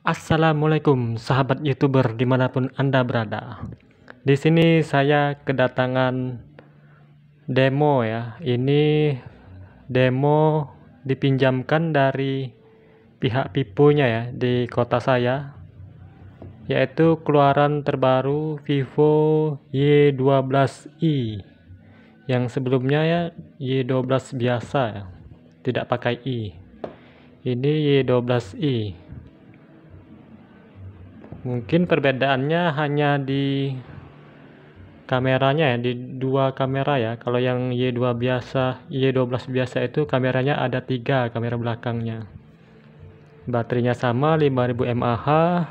Assalamualaikum sahabat YouTuber dimanapun Anda berada. Di sini saya kedatangan demo ya. Ini demo dipinjamkan dari pihak Vivo-nya ya di kota saya, yaitu keluaran terbaru Vivo Y12i. Yang sebelumnya ya Y12 biasa ya, tidak pakai i. Ini Y12i. Mungkin perbedaannya hanya di kameranya ya, di dua kamera ya. Kalau yang Y12 biasa itu kameranya ada 3 kamera belakangnya. Baterainya sama 5000 mAh.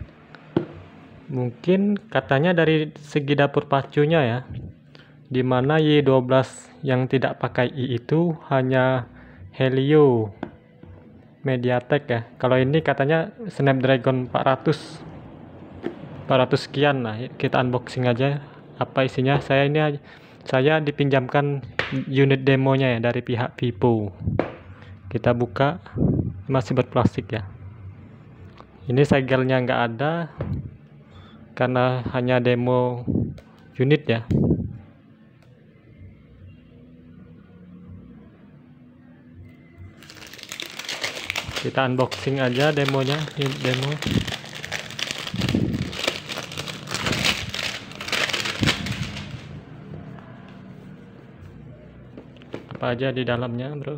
Mungkin katanya dari segi dapur pacunya ya, dimana Y12 yang tidak pakai i itu hanya Helio MediaTek ya. Kalau ini katanya Snapdragon 400 sekian. Nah, kita unboxing aja apa isinya. Saya dipinjamkan unit demonya ya dari pihak Vivo. Kita buka, masih berplastik ya. Ini segelnya nggak ada karena hanya demo unit ya. Kita unboxing aja demonya. Ini demo. Apa aja di dalamnya, bro?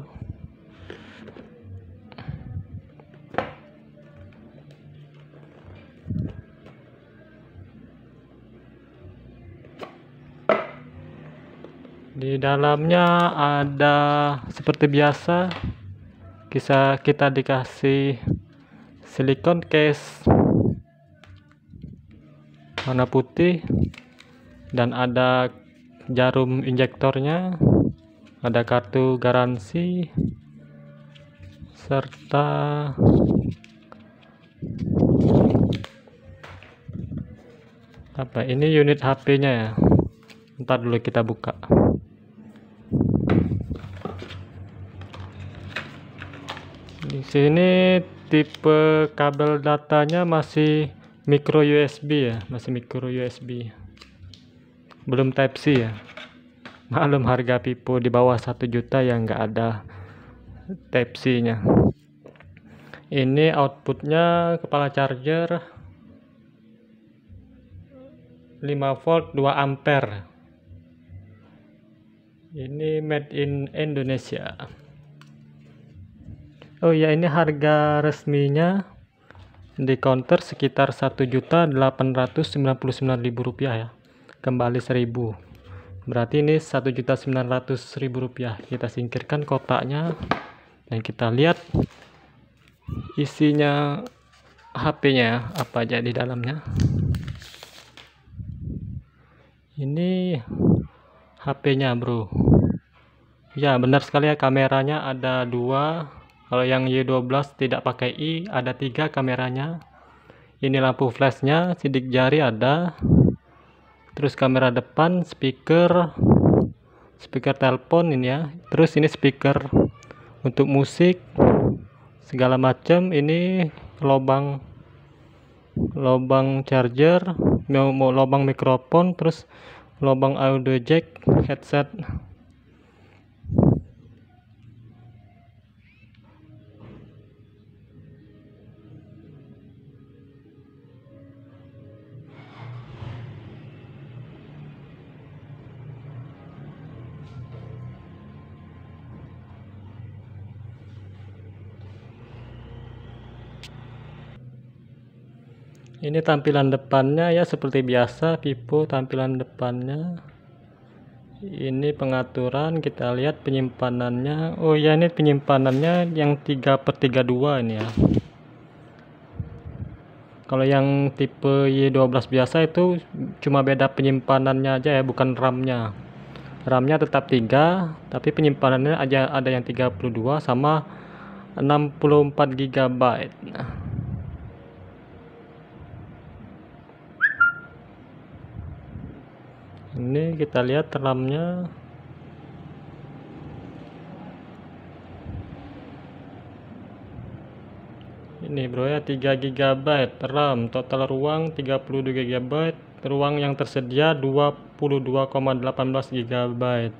Di dalamnya ada seperti biasa, kita dikasih silikon case warna putih dan ada jarum injektornya, ada kartu garansi, serta apa ini unit HP-nya ya. Ntar dulu kita buka. Di sini tipe kabel datanya masih micro USB ya, belum Type C ya. Maklum harga Vivo di bawah 1 juta yang nggak ada Type C nya. Ini outputnya kepala charger 5 volt 2 ampere. Ini made in Indonesia. Oh ya, ini harga resminya di counter sekitar Rp1.899.000 ya, kembali 1000. Berarti ini Rp1.900.000. Kita singkirkan kotaknya dan kita lihat isinya HP-nya apa aja di dalamnya. Ini HP-nya, bro. Ya, benar sekali ya, kameranya ada 2. Kalau yang Y12 tidak pakai i, ada 3 kameranya. Ini lampu flashnya, sidik jari ada. Terus kamera depan, speaker telepon ini ya. Terus ini speaker untuk musik segala macam. Ini lubang charger, mau lubang mikrofon, terus lubang audio jack, headset. Ini tampilan depannya ya, seperti biasa Vivo tampilan depannya. Ini pengaturan, kita lihat penyimpanannya. Oh ya, ini penyimpanannya yang 3/32 ini ya. Kalau yang tipe Y12 biasa itu cuma beda penyimpanannya aja ya, bukan RAM-nya. RAM-nya tetap 3, tapi penyimpanannya aja ada yang 32 sama 64 GB. Ini kita lihat RAM-nya. Ini bro ya, 3 GB RAM, total ruang 32 GB, ruang yang tersedia 22,18 GB.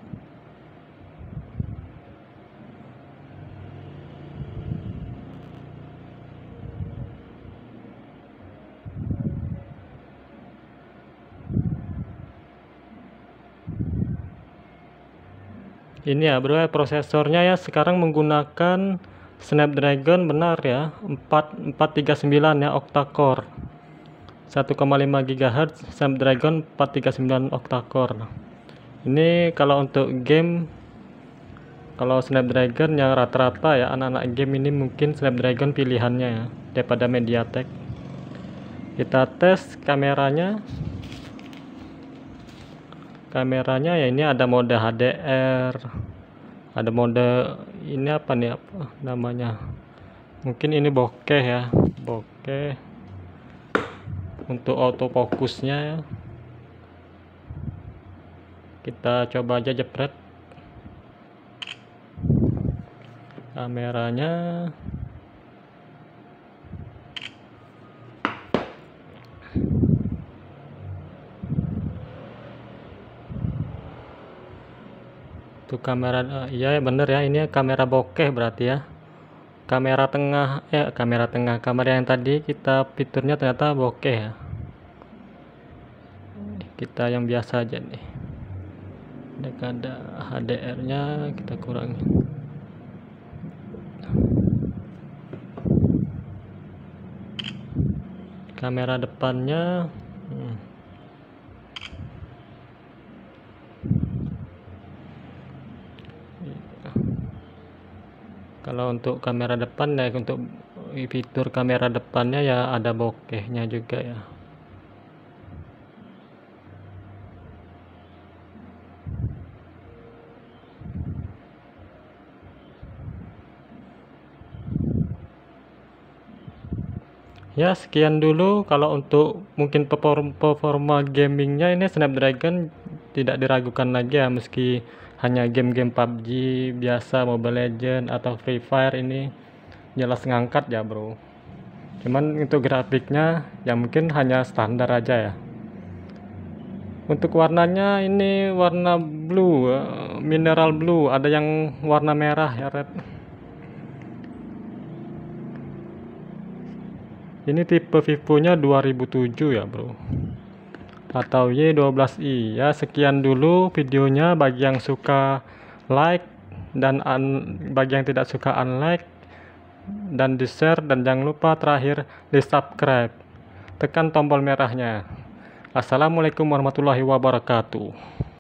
Ini ya bro ya, prosesornya ya sekarang menggunakan Snapdragon, benar ya, 439 ya, octa-core 1,5 GHz, Snapdragon 439 octa-core. Ini kalau untuk game, kalau Snapdragon yang rata-rata ya anak-anak game ini mungkin Snapdragon pilihannya ya daripada MediaTek. Kita tes kameranya. Kameranya ya, ini ada mode HDR, ada mode ini apa nih, apa namanya, mungkin ini bokeh ya, bokeh. Untuk autofokusnya ya, kita coba aja jepret kameranya. Tuh kamera, iya bener ya, ini kamera bokeh berarti ya. Kamera tengah, kamera yang tadi kita fiturnya ternyata bokeh ya. Kita yang biasa aja nih, ada HDR nya kita kurangi. Kamera depannya kalau untuk kamera depan ya, untuk fitur kamera depannya ya ada bokehnya juga ya. Ya sekian dulu kalau untuk mungkin performa gamingnya, ini Snapdragon tidak diragukan lagi ya, meski hanya game-game PUBG biasa, Mobile Legend atau Free Fire, ini jelas ngangkat ya bro. Cuman untuk grafiknya ya mungkin hanya standar aja ya. Untuk warnanya ini warna blue, mineral blue, ada yang warna merah ya, red. Ini tipe Vivo-nya 2007 ya bro, atau Y12i. Ya sekian dulu videonya, bagi yang suka like, dan bagi yang tidak suka unlike, dan di share, dan jangan lupa terakhir di subscribe, tekan tombol merahnya. Assalamualaikum warahmatullahi wabarakatuh.